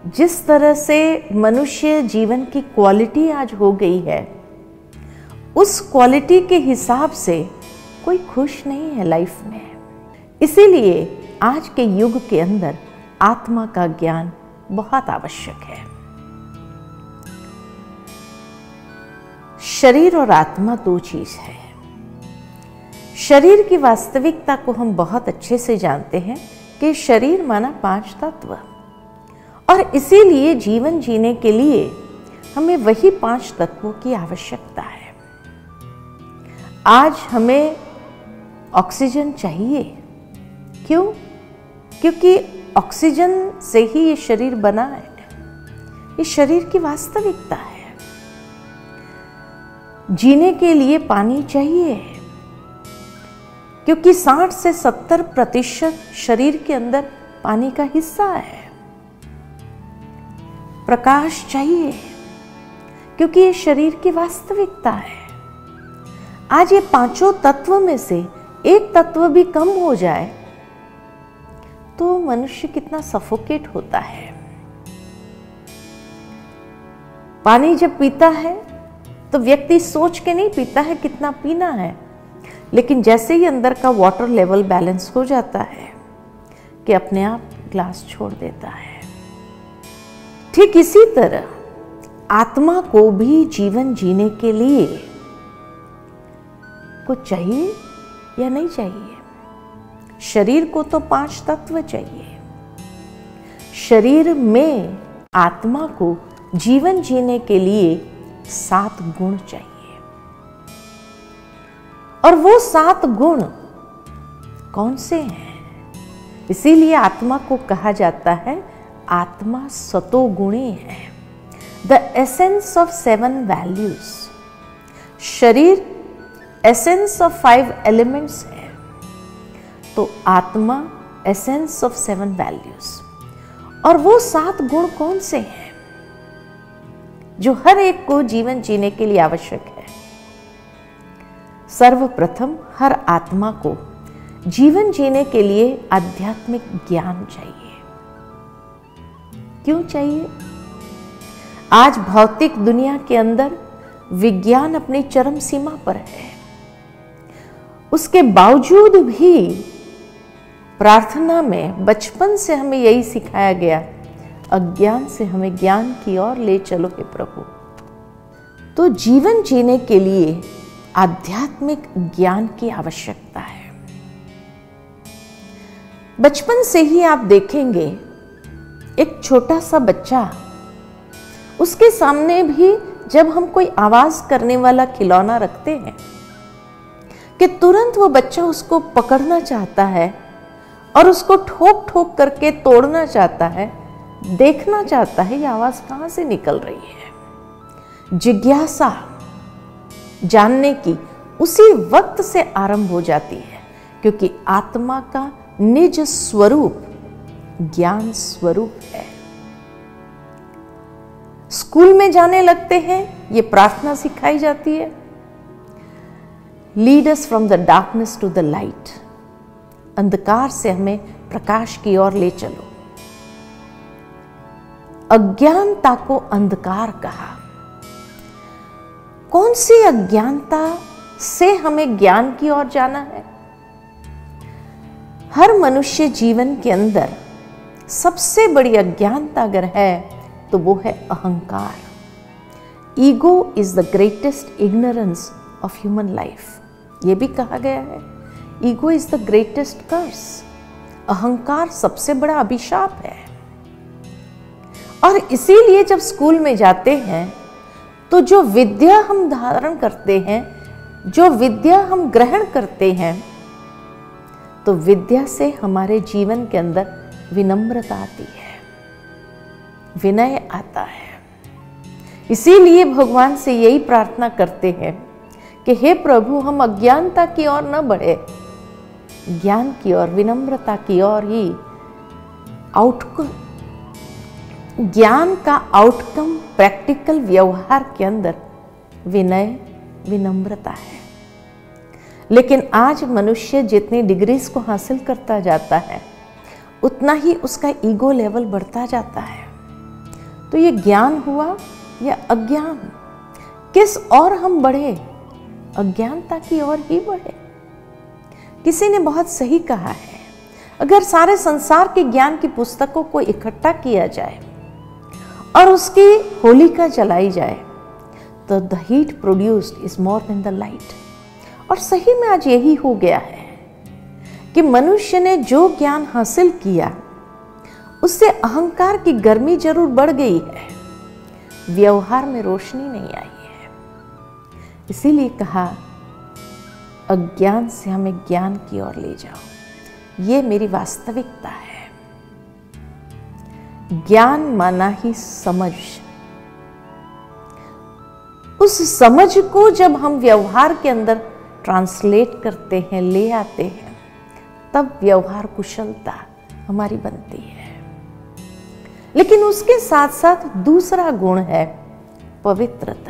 जिस तरह से मनुष्य जीवन की क्वालिटी आज हो गई है, उस क्वालिटी के हिसाब से कोई खुश नहीं है लाइफ में। इसीलिए आज के युग के अंदर आत्मा का ज्ञान बहुत आवश्यक है। शरीर और आत्मा दो चीज है। शरीर की वास्तविकता को हम बहुत अच्छे से जानते हैं कि शरीर माना 5 तत्व, और इसीलिए जीवन जीने के लिए हमें वही 5 तत्वों की आवश्यकता है। आज हमें ऑक्सीजन चाहिए। क्यों? क्योंकि ऑक्सीजन से ही ये शरीर बना है। ये शरीर की वास्तविकता है। जीने के लिए पानी चाहिए, क्योंकि 60 से 70% शरीर के अंदर पानी का हिस्सा है। प्रकाश चाहिए, क्योंकि ये शरीर की वास्तविकता है। आज ये 5 तत्व में से एक तत्व भी कम हो जाए तो मनुष्य कितना सफोकेट होता है। पानी जब पीता है तो व्यक्ति सोच के नहीं पीता है कितना पीना है, लेकिन जैसे ही अंदर का वाटर लेवल बैलेंस हो जाता है कि अपने आप ग्लास छोड़ देता है। ठीक इसी तरह आत्मा को भी जीवन जीने के लिए कुछ चाहिए या नहीं चाहिए? शरीर को तो 5 तत्व चाहिए। शरीर में आत्मा को जीवन जीने के लिए 7 गुण चाहिए। और वो 7 गुण कौन से हैं? इसीलिए आत्मा को कहा जाता है आत्मा सतोगुणी है, द एसेंस ऑफ 7 वैल्यूज। शरीर एसेंस ऑफ 5 एलिमेंट्स है, तो आत्मा एसेंस ऑफ 7 वैल्यूज। और वो 7 गुण कौन से हैं जो हर एक को जीवन जीने के लिए आवश्यक है? सर्वप्रथम हर आत्मा को जीवन जीने के लिए आध्यात्मिक ज्ञान चाहिए। क्यों चाहिए? आज भौतिक दुनिया के अंदर विज्ञान अपनी चरम सीमा पर है। उसके बावजूद भी प्रार्थना में बचपन से हमें यही सिखाया गया, अज्ञान से हमें ज्ञान की ओर ले चलो हे प्रभु। तो जीवन जीने के लिए आध्यात्मिक ज्ञान की आवश्यकता है। बचपन से ही आप देखेंगे एक छोटा सा बच्चा, उसके सामने भी जब हम कोई आवाज करने वाला खिलौना रखते हैं कि तुरंत वो बच्चा उसको पकड़ना चाहता है और उसको ठोक ठोक करके तोड़ना चाहता है, देखना चाहता है ये आवाज कहां से निकल रही है। जिज्ञासा जानने की उसी वक्त से आरंभ हो जाती है, क्योंकि आत्मा का निज स्वरूप ज्ञान स्वरूप है। स्कूल में जाने लगते हैं, ये प्रार्थना सिखाई जाती है, lead us from the darkness to the light. अंधकार से हमें प्रकाश की ओर ले चलो। अज्ञानता को अंधकार कहा। कौन सी अज्ञानता से हमें ज्ञान की ओर जाना है? हर मनुष्य जीवन के अंदर सबसे बड़ी अज्ञानता अगर है तो वो है अहंकार। Ego is the greatest ignorance of human life. ये भी कहा गया है, ego is the greatest curse. अहंकार सबसे बड़ा अभिशाप है। और इसीलिए जब स्कूल में जाते हैं तो जो विद्या हम धारण करते हैं, जो विद्या हम ग्रहण करते हैं, तो विद्या से हमारे जीवन के अंदर विनम्रता आती है, विनय आता है। इसीलिए भगवान से यही प्रार्थना करते हैं कि हे प्रभु, हम अज्ञानता की ओर न बढ़े, ज्ञान की ओर, विनम्रता की ओर ही आउटकम, ज्ञान का आउटकम प्रैक्टिकल व्यवहार के अंदर विनय, विनम्रता है। लेकिन आज मनुष्य जितनी डिग्रीज को हासिल करता जाता है, उतना ही उसका ईगो लेवल बढ़ता जाता है। तो ये ज्ञान हुआ या अज्ञान? किस और हम बढ़े? अज्ञानता की ओर ही बढ़े। किसी ने बहुत सही कहा है, अगर सारे संसार के ज्ञान की पुस्तकों को इकट्ठा किया जाए और उसकी होलिका जलाई जाए तो the heat produced is more than the light. और सही में आज यही हो गया है कि मनुष्य ने जो ज्ञान हासिल किया उससे अहंकार की गर्मी जरूर बढ़ गई है, व्यवहार में रोशनी नहीं आई है। इसीलिए कहा, अज्ञान से हमें ज्ञान की ओर ले जाओ। ये मेरी वास्तविकता है। ज्ञान माना ही समझ। उस समझ को जब हम व्यवहार के अंदर ट्रांसलेट करते हैं, ले आते हैं, तब व्यवहार कुशलता हमारी बनती है। लेकिन उसके साथ साथ दूसरा गुण है पवित्रता।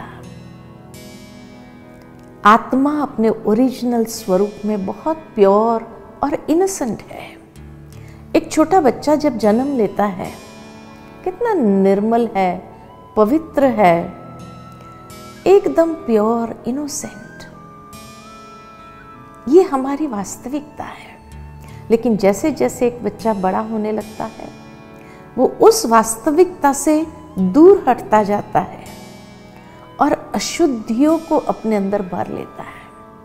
आत्मा अपने ओरिजिनल स्वरूप में बहुत प्योर और इनोसेंट है। एक छोटा बच्चा जब जन्म लेता है कितना निर्मल है, पवित्र है, एकदम प्योर इनोसेंट। ये हमारी वास्तविकता है। लेकिन जैसे जैसे एक बच्चा बड़ा होने लगता है वो उस वास्तविकता से दूर हटता जाता है और अशुद्धियों को अपने अंदर भर लेता है।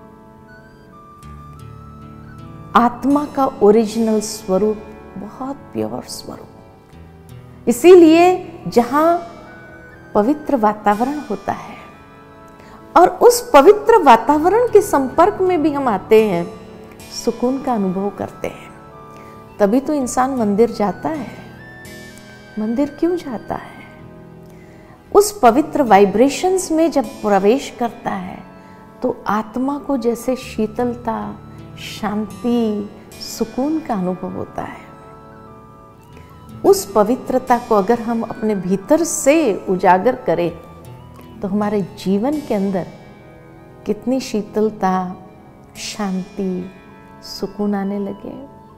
आत्मा का ओरिजिनल स्वरूप बहुत प्योर स्वरूप। इसीलिए जहां पवित्र वातावरण होता है और उस पवित्र वातावरण के संपर्क में भी हम आते हैं, सुकून का अनुभव करते हैं, तभी तो इंसान मंदिर जाता है। मंदिर क्यों जाता है? उस पवित्र वाइब्रेशंस में जब प्रवेश करता है तो आत्मा को जैसे शीतलता, शांति, सुकून का अनुभव होता है। उस पवित्रता को अगर हम अपने भीतर से उजागर करें तो हमारे जीवन के अंदर कितनी शीतलता, शांति, सुकून आने लगे।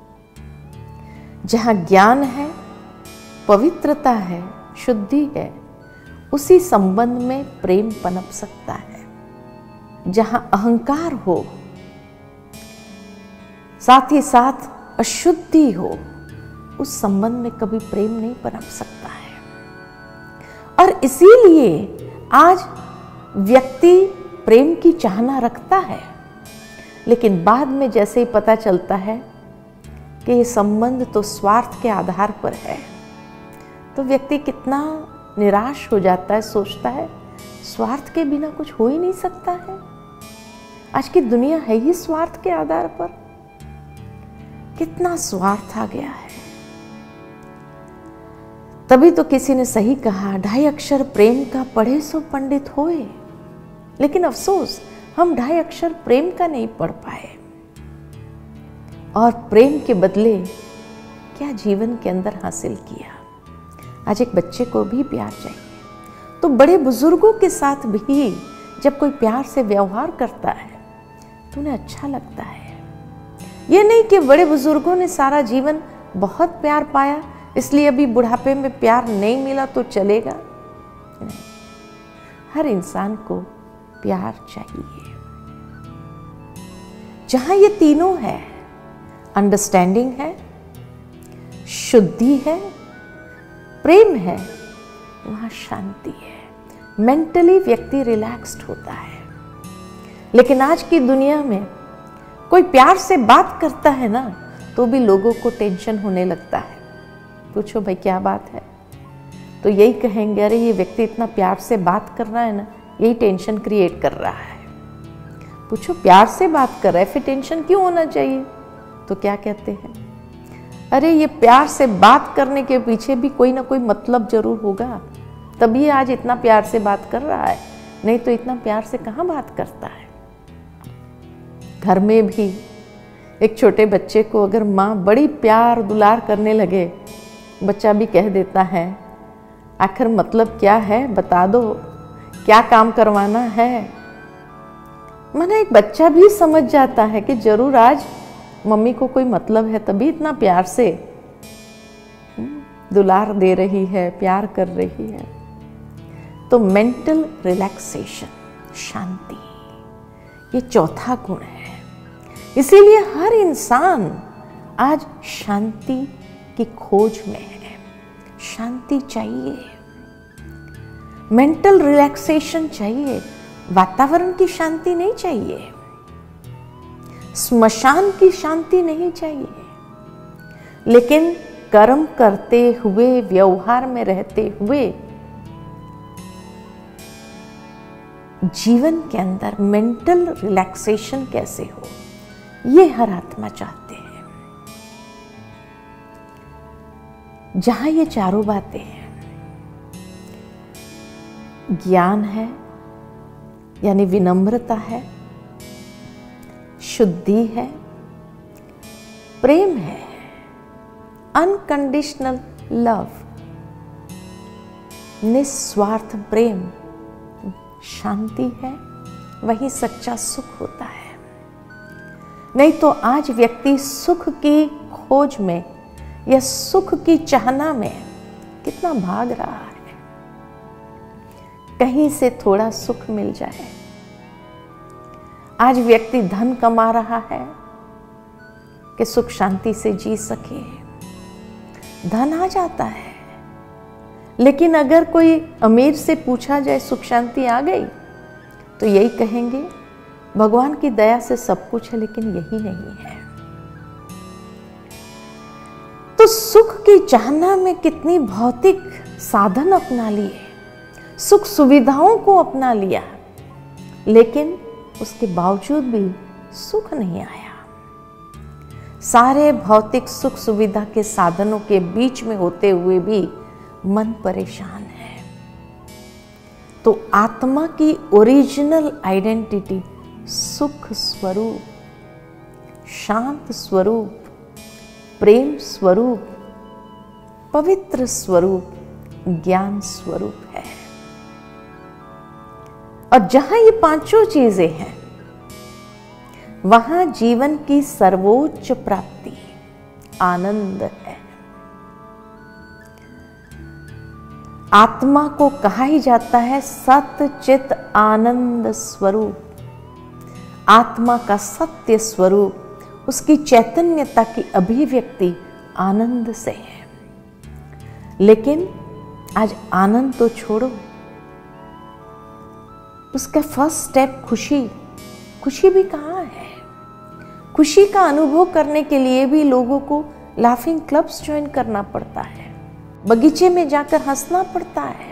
जहां ज्ञान है, पवित्रता है, शुद्धि है, उसी संबंध में प्रेम पनप सकता है। जहां अहंकार हो, साथ ही साथ अशुद्धि हो, उस संबंध में कभी प्रेम नहीं पनप सकता है। और इसीलिए आज व्यक्ति प्रेम की चाहना रखता है, लेकिन बाद में जैसे ही पता चलता है कि ये संबंध तो स्वार्थ के आधार पर है, तो व्यक्ति कितना निराश हो जाता है, सोचता है स्वार्थ के बिना कुछ हो ही नहीं सकता है। आज की दुनिया है ही स्वार्थ के आधार पर। कितना स्वार्थ आ गया है। तभी तो किसी ने सही कहा, 2.5 अक्षर प्रेम का पढ़े सो पंडित होए। लेकिन अफसोस हम 2.5 अक्षर प्रेम का नहीं पढ़ पाए और प्रेम के बदले क्या जीवन के अंदर हासिल किया। आज एक बच्चे को भी प्यार चाहिए, तो बड़े बुजुर्गों के साथ भी जब कोई प्यार से व्यवहार करता है तो उन्हें अच्छा लगता है। ये नहीं कि बड़े बुजुर्गों ने सारा जीवन बहुत प्यार पाया इसलिए अभी बुढ़ापे में प्यार नहीं मिला तो चलेगा। नहीं, हर इंसान को प्यार चाहिए। जहां ये तीनों है, अंडरस्टैंडिंग है, शुद्धि है, प्रेम है, वहां शांति है। मेंटली व्यक्ति रिलैक्स्ड होता है। लेकिन आज की दुनिया में कोई प्यार से बात करता है ना तो भी लोगों को टेंशन होने लगता है। पूछो भाई क्या बात है, तो यही कहेंगे अरे ये व्यक्ति इतना प्यार से बात कर रहा है ना, यही टेंशन क्रिएट कर रहा है। पूछो प्यार से बात कर रहा है फिर टेंशन क्यों होना चाहिए? तो क्या कहते हैं, अरे ये प्यार से बात करने के पीछे भी कोई ना कोई मतलब जरूर होगा, तभी आज इतना प्यार से बात कर रहा है, नहीं तो इतना प्यार से कहाँ बात करता है। घर में भी एक छोटे बच्चे को अगर माँ बड़ी प्यार दुलार करने लगे, बच्चा भी कह देता है आखिर मतलब क्या है, बता दो क्या काम करवाना है। माना एक बच्चा भी समझ जाता है कि जरूर आज मम्मी को कोई मतलब है तभी इतना प्यार से। दुलार दे रही है, प्यार कर रही है। तो मेंटल रिलैक्सेशन, शांति, ये चौथा गुण है। इसीलिए हर इंसान आज शांति की खोज में है। शांति चाहिए, मेंटल रिलैक्सेशन चाहिए। वातावरण की शांति नहीं चाहिए, स्मशान की शांति नहीं चाहिए, लेकिन कर्म करते हुए, व्यवहार में रहते हुए जीवन के अंदर मेंटल रिलैक्सेशन कैसे हो, ये हर आत्मा चाहते हैं। जहां ये चारों बातें हैं, ज्ञान है यानी विनम्रता है, शुद्धि है, प्रेम है, अनकंडीशनल लव, निस्वार्थ प्रेम, शांति है, वही सच्चा सुख होता है। नहीं तो आज व्यक्ति सुख की खोज में या सुख की चाहना में कितना भाग रहा है, कहीं से थोड़ा सुख मिल जाए। आज व्यक्ति धन कमा रहा है कि सुख शांति से जी सके। धन आ जाता है, लेकिन अगर कोई अमीर से पूछा जाए सुख शांति आ गई, तो यही कहेंगे भगवान की दया से सब कुछ है, लेकिन यही नहीं है। तो सुख की चाहना में कितनी भौतिक साधन अपना लिए, सुख सुविधाओं को अपना लिया, लेकिन उसके बावजूद भी सुख नहीं आया। सारे भौतिक सुख सुविधा के साधनों के बीच में होते हुए भी मन परेशान है। तो आत्मा की ओरिजिनल आइडेंटिटी सुख स्वरूप, शांत स्वरूप, प्रेम स्वरूप, पवित्र स्वरूप, ज्ञान स्वरूप है। और जहां ये पांचों चीजें हैं, वहां जीवन की सर्वोच्च प्राप्ति आनंद है। आत्मा को कहा ही जाता है सत्य चित आनंद स्वरूप। आत्मा का सत्य स्वरूप, उसकी चैतन्यता की अभिव्यक्ति आनंद से है। लेकिन आज आनंद तो छोड़ो, उसका फर्स्ट स्टेप खुशी, खुशी भी कहाँ है? खुशी का अनुभव करने के लिए भी लोगों को लाफिंग क्लब्स ज्वाइन करना पड़ता है, बगीचे में जाकर हंसना पड़ता है।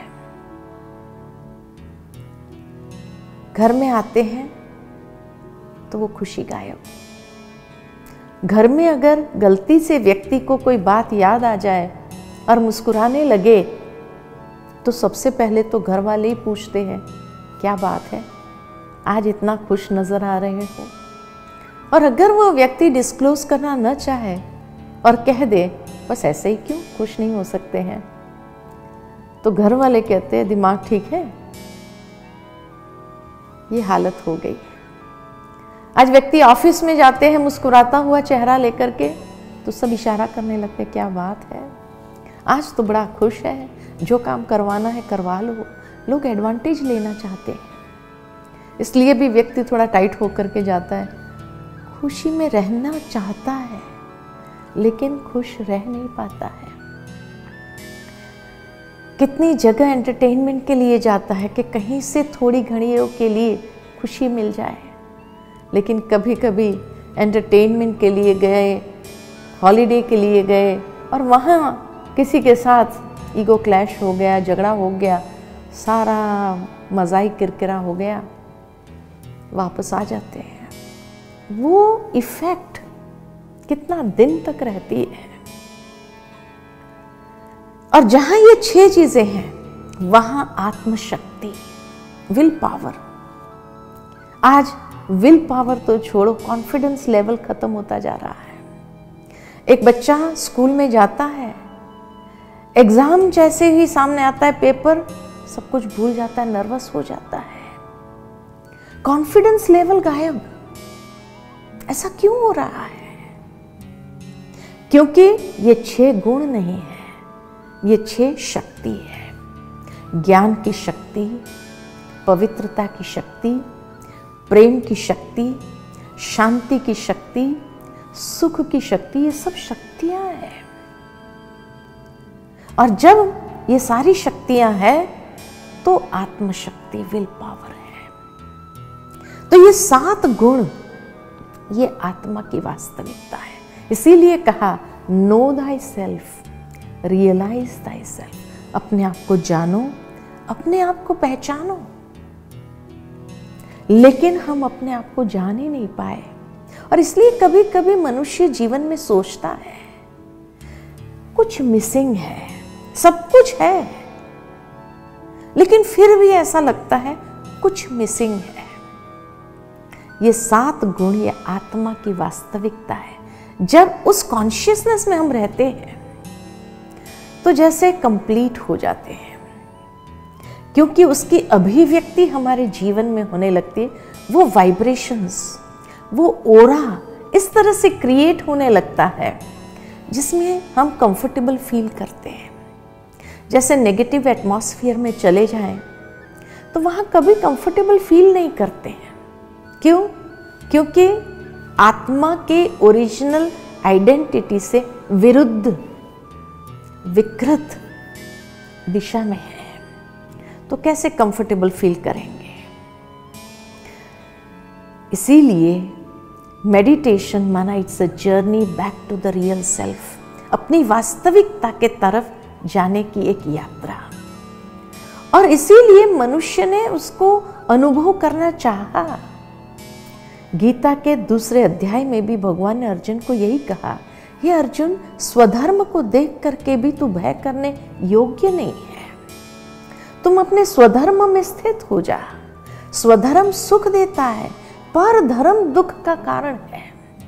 घर में आते हैं तो वो खुशी गायब। घर में अगर गलती से व्यक्ति को कोई बात याद आ जाए और मुस्कुराने लगे, तो सबसे पहले तो घर वाले ही पूछते हैं क्या बात है, आज इतना खुश नजर आ रहे हो। और अगर वो व्यक्ति डिस्क्लोज करना न चाहे और कह दे बस ऐसे ही क्यों खुश नहीं हो सकते हैं, तो घर वाले कहते हैं दिमाग ठीक है। ये हालत हो गई। आज व्यक्ति ऑफिस में जाते हैं मुस्कुराता हुआ चेहरा लेकर के, तो सब इशारा करने लगते क्या बात है, आज तो बड़ा खुश है, जो काम करवाना है करवा लो। लोग एडवांटेज लेना चाहते हैं, इसलिए भी व्यक्ति थोड़ा टाइट होकर के जाता है। खुशी में रहना चाहता है, लेकिन खुश रह नहीं पाता है। कितनी जगह एंटरटेनमेंट के लिए जाता है कि कहीं से थोड़ी घड़ियों के लिए खुशी मिल जाए, लेकिन कभी कभी एंटरटेनमेंट के लिए गए, हॉलीडे के लिए गए, और वहाँ किसी के साथ ईगो क्लैश हो गया, झगड़ा हो गया, सारा मज़ा ही किरकिरा हो गया, वापस आ जाते हैं। वो इफेक्ट कितना दिन तक रहती है। और जहां ये 6 चीजें हैं, वहां आत्मशक्ति, विल पावर। आज विल पावर तो छोड़ो, कॉन्फिडेंस लेवल खत्म होता जा रहा है। एक बच्चा स्कूल में जाता है, एग्जाम जैसे ही सामने आता है, पेपर, सब कुछ भूल जाता है, नर्वस हो जाता है, कॉन्फिडेंस लेवल गायब। ऐसा क्यों हो रहा है? क्योंकि ये 6 गुण नहीं है, ये 6 शक्ति है। ज्ञान की शक्ति, पवित्रता की शक्ति, प्रेम की शक्ति, शांति की शक्ति, सुख की शक्ति, ये सब शक्तियां हैं। और जब ये सारी शक्तियां हैं तो आत्मशक्ति, विल पावर है। तो ये 7 गुण ये आत्मा की वास्तविकता है। इसीलिए कहा know thy self, realise thy self. अपने आप को जानो, अपने आप को पहचानो। लेकिन हम अपने आप को जान ही नहीं पाए, और इसलिए कभी कभी मनुष्य जीवन में सोचता है कुछ मिसिंग है, सब कुछ है, लेकिन फिर भी ऐसा लगता है कुछ मिसिंग है। ये 7 गुण ये आत्मा की वास्तविकता है। जब उस कॉन्शियसनेस में हम रहते हैं तो जैसे कंप्लीट हो जाते हैं, क्योंकि उसकी अभिव्यक्ति हमारे जीवन में होने लगती है। वो वाइब्रेशंस, वो ओरा इस तरह से क्रिएट होने लगता है जिसमें हम कंफर्टेबल फील करते हैं। जैसे नेगेटिव एटमॉस्फेयर में चले जाएं तो वहां कभी कंफर्टेबल फील नहीं करते हैं। क्यों? क्योंकि आत्मा के ओरिजिनल आइडेंटिटी से विरुद्ध, विकृत दिशा में है, तो कैसे कंफर्टेबल फील करेंगे? इसीलिए मेडिटेशन माना it's a journey back to the real self, अपनी वास्तविकता के तरफ जाने की एक यात्रा। और इसीलिए मनुष्य ने उसको अनुभव करना चाहा। गीता के 2 अध्याय में भी भगवान ने अर्जुन को यही कहा, हे अर्जुन, स्वधर्म को देख करके भी तू भय करने योग्य नहीं है। तुम अपने स्वधर्म में स्थित हो जा। स्वधर्म सुख देता है, पर धर्म दुख का कारण है।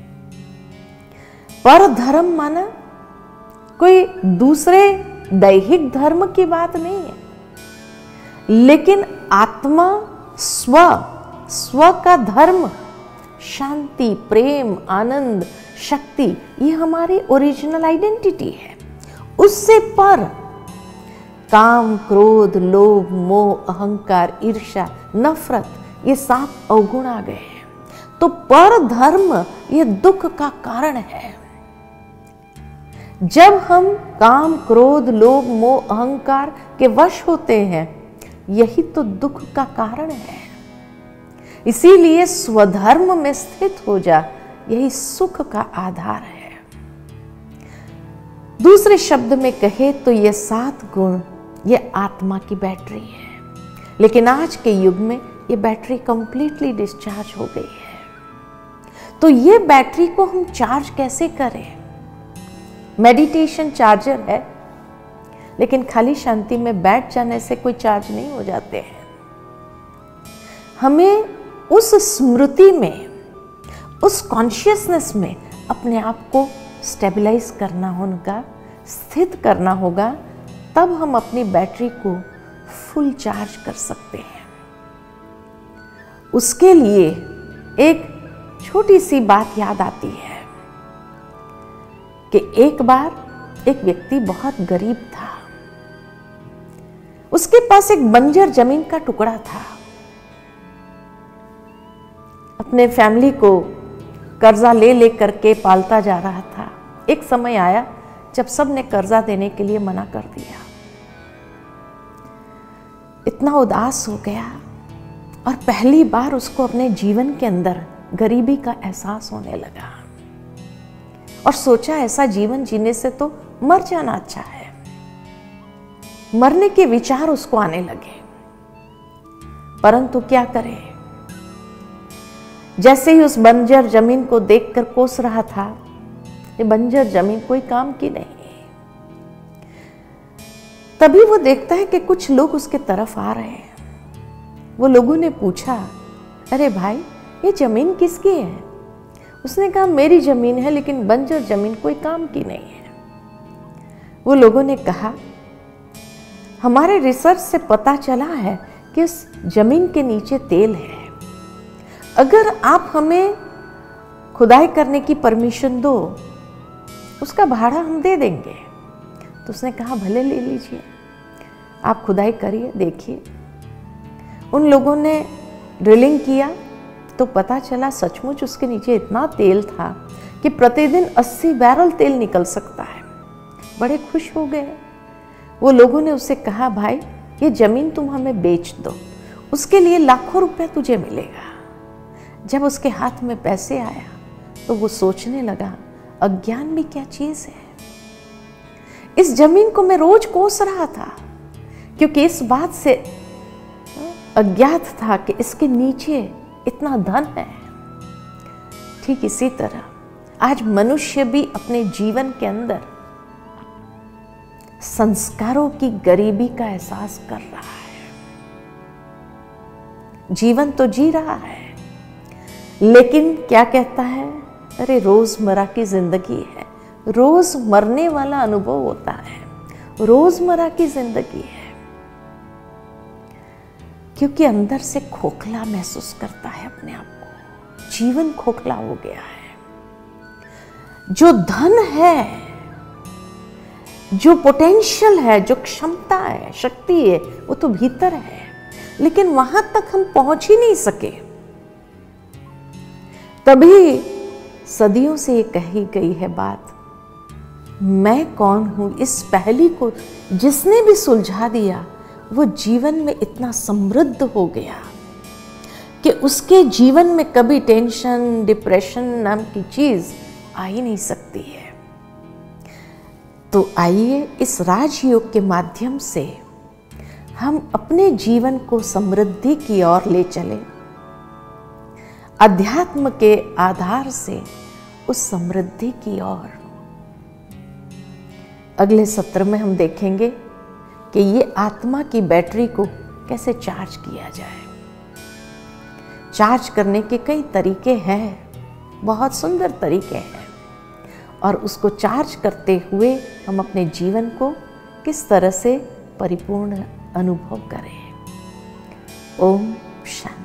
पर धर्म माना कोई दूसरे दैहिक धर्म की बात नहीं है, लेकिन आत्मा स्व का धर्म, शांति, प्रेम, आनंद, शक्ति, ये हमारी ओरिजिनल आइडेंटिटी है। उससे पर काम, क्रोध, लोभ, मोह, अहंकार, ईर्ष्या, नफरत, ये 7 अवगुण आ गए हैं। तो पर धर्म ये दुख का कारण है। जब हम काम, क्रोध, लोभ, मोह, अहंकार के वश होते हैं, यही तो दुख का कारण है। इसीलिए स्वधर्म में स्थित हो जा, यही सुख का आधार है। दूसरे शब्द में कहे तो ये 7 गुण ये आत्मा की बैटरी है। लेकिन आज के युग में ये बैटरी कंप्लीटली डिस्चार्ज हो गई है। तो ये बैटरी को हम चार्ज कैसे करें? मेडिटेशन चार्जर है, लेकिन खाली शांति में बैठ जाने से कोई चार्ज नहीं हो जाते हैं। हमें उस स्मृति में, उस कॉन्शियसनेस में अपने आप को स्टेबलाइज करना होगा, स्थित करना होगा, तब हम अपनी बैटरी को फुल चार्ज कर सकते हैं। उसके लिए एक छोटी सी बात याद आती है कि एक बार एक व्यक्ति बहुत गरीब था। उसके पास एक बंजर जमीन का टुकड़ा था। अपने फैमिली को कर्जा ले करके पालता जा रहा था। एक समय आया जब सब ने कर्जा देने के लिए मना कर दिया। इतना उदास हो गया और पहली बार उसको अपने जीवन के अंदर गरीबी का एहसास होने लगा और सोचा ऐसा जीवन जीने से तो मर जाना अच्छा है। मरने के विचार उसको आने लगे, परंतु क्या करे? जैसे ही उस बंजर जमीन को देखकर कोस रहा था, ये बंजर जमीन कोई काम की नहीं। तभी वो देखता है कि कुछ लोग उसके तरफ आ रहे हैं। वो लोगों ने पूछा, अरे भाई, ये जमीन किसकी है? उसने कहा, मेरी जमीन है, लेकिन बंजर जमीन कोई काम की नहीं है। वो लोगों ने कहा, हमारे रिसर्च से पता चला है कि उस जमीन के नीचे तेल है। अगर आप हमें खुदाई करने की परमिशन दो, उसका भाड़ा हम दे देंगे। तो उसने कहा भले ले लीजिए, आप खुदाई करिए, देखिए। उन लोगों ने ड्रिलिंग किया तो पता चला सचमुच उसके नीचे इतना तेल था कि प्रतिदिन 80 बैरल तेल निकल सकता है। बड़े खुश हो गए। वो लोगों ने उससे कहा भाई ये ज़मीन तुम हमें बेच दो, उसके लिए लाखों रुपए तुझे मिलेगा। जब उसके हाथ में पैसे आया तो वो सोचने लगा अज्ञान भी क्या चीज़ है। इस जमीन को मैं रोज कोस रहा था क्योंकि इस बात से अज्ञात था कि इसके नीचे इतना धन है। ठीक इसी तरह आज मनुष्य भी अपने जीवन के अंदर संस्कारों की गरीबी का एहसास कर रहा है। जीवन तो जी रहा है, लेकिन क्या कहता है, अरे रोजमर्रा की जिंदगी है, रोज मरने वाला अनुभव होता है, रोजमर्रा की जिंदगी है, क्योंकि अंदर से खोखला महसूस करता है अपने आप को। जीवन खोखला हो गया है। जो धन है, जो पोटेंशियल है, जो क्षमता है, शक्ति है, वो तो भीतर है, लेकिन वहां तक हम पहुंच ही नहीं सके। तभी सदियों से ये कही गई है बात, मैं कौन हूं, इस पहेली को जिसने भी सुलझा दिया वो जीवन में इतना समृद्ध हो गया कि उसके जीवन में कभी टेंशन, डिप्रेशन नाम की चीज आ ही नहीं सकती है। तो आइए इस राजयोग के माध्यम से हम अपने जीवन को समृद्धि की ओर ले चले। अध्यात्म के आधार से उस समृद्धि की ओर। अगले सत्र में हम देखेंगे कि ये आत्मा की बैटरी को कैसे चार्ज किया जाए। चार्ज करने के कई तरीके हैं, बहुत सुंदर तरीके हैं, और उसको चार्ज करते हुए हम अपने जीवन को किस तरह से परिपूर्ण अनुभव करें। ओम शांति।